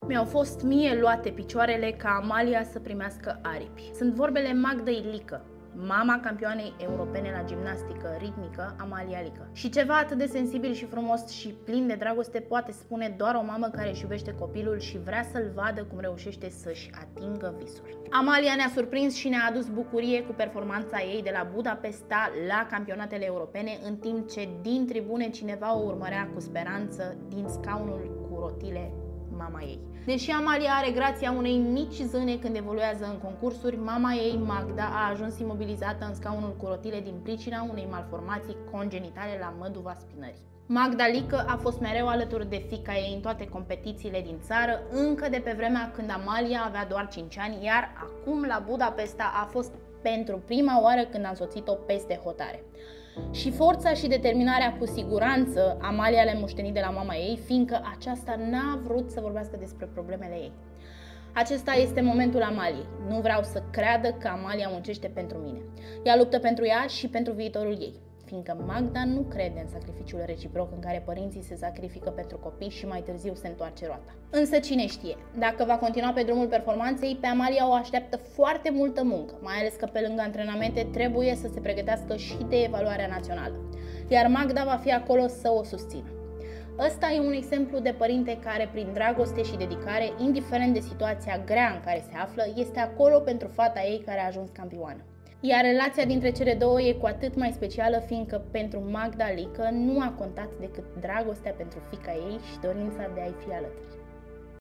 Mi-au fost mie luate picioarele ca Amalia să primească aripi. Sunt vorbele Magdei Lică, mama campioanei europene la gimnastică ritmică, Amalia Lică. Și ceva atât de sensibil și frumos și plin de dragoste poate spune doar o mamă care își iubește copilul și vrea să-l vadă cum reușește să-și atingă visul. Amalia ne-a surprins și ne-a adus bucurie cu performanța ei de la Budapesta la campionatele europene, în timp ce din tribune cineva o urmărea cu speranță din scaunul cu rotile, mama ei. Deși Amalia are grația unei mici zâne când evoluează în concursuri, mama ei, Magda, a ajuns imobilizată în scaunul cu rotile din pricina unei malformații congenitale la măduva spinării. Magda Lică a fost mereu alături de fiica ei în toate competițiile din țară, încă de pe vremea când Amalia avea doar 5 ani, iar acum la Budapesta a fost pentru prima oară când a însoțit-o peste hotare. Și forța și determinarea cu siguranță Amalia le-a moștenit de la mama ei, fiindcă aceasta n-a vrut să vorbească despre problemele ei. Acesta este momentul Amaliei. Nu vreau să creadă că Amalia muncește pentru mine. Ea luptă pentru ea și pentru viitorul ei, fiindcă Magda nu crede în sacrificiul reciproc în care părinții se sacrifică pentru copii și mai târziu se întoarce roata. Însă cine știe, dacă va continua pe drumul performanței, pe Amalia o așteaptă foarte multă muncă, mai ales că pe lângă antrenamente trebuie să se pregătească și de evaluarea națională, iar Magda va fi acolo să o susțină. Ăsta e un exemplu de părinte care, prin dragoste și dedicare, indiferent de situația grea în care se află, este acolo pentru fata ei care a ajuns campioană. Iar relația dintre cele două e cu atât mai specială, fiindcă pentru Magda Lică nu a contat decât dragostea pentru fiica ei și dorința de a-i fi alături.